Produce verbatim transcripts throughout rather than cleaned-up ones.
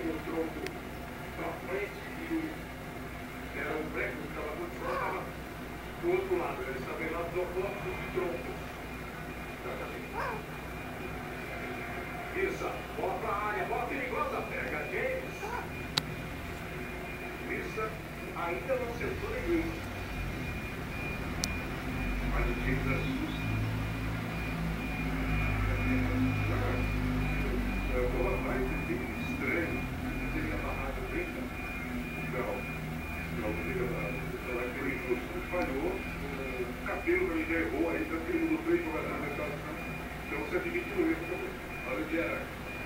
o tronco para frente e o, era o breco que estava muito fora, estava do outro lado. Ele estava bem lá do oposto dos troncos. Exatamente. Isso, bola para a área, bola perigosa, pega James. Isso, ainda não acertou ninguém. Mas o James assusta. A bola vai ser estranho. Não seria amarrado brinca? Não. Não, não seria amarrado. Então é perigoso. Falhou. O cabelo também já errou. Aí tanto que ele mudou três jogadores na estação. Então você admite no erro também. Olha o que era.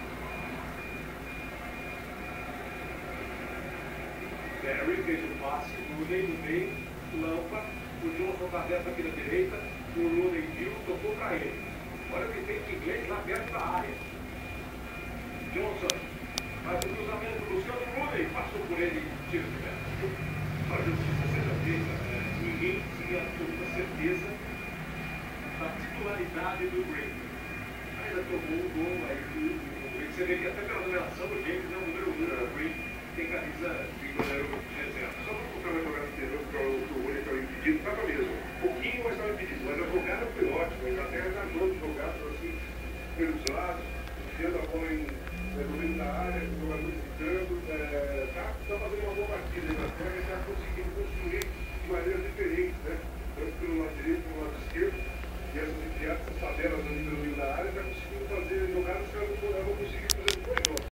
Barry fez o passe. O Rooney no meio. Lampa. O Johnson está aberto aqui na direita. O Rooney viu. Tocou para ele. Olha o que tem de inglês lá perto da área. Johnson faz o cruzamento do Luciano Rooney, passou por ele e tira de meta. Para a justiça seja feita, ninguém tinha absoluta certeza da titularidade do Green. Ainda tomou um gol aí do Green. Você vê que até pela numeração o James é o número um, o Green tem camisa de goleiro de reserva. Só para comprar uma jogada anterior, porque o Rooney estava impedido, estava mesmo. Pouquinho, mas estava impedido. Mas a jogada foi ótima, a Inglaterra já andou de jogadas assim, pelos lados, enfiando a bola em. No meio da área, o jogador gritando, está tá fazendo uma boa partida. A Inglaterra está conseguindo construir de maneira diferente, né? Tanto pelo lado direito, pelo lado esquerdo, e essas enfiadas, essas tabelas ali no meio da área, está conseguindo fazer jogadas que elas não vão conseguir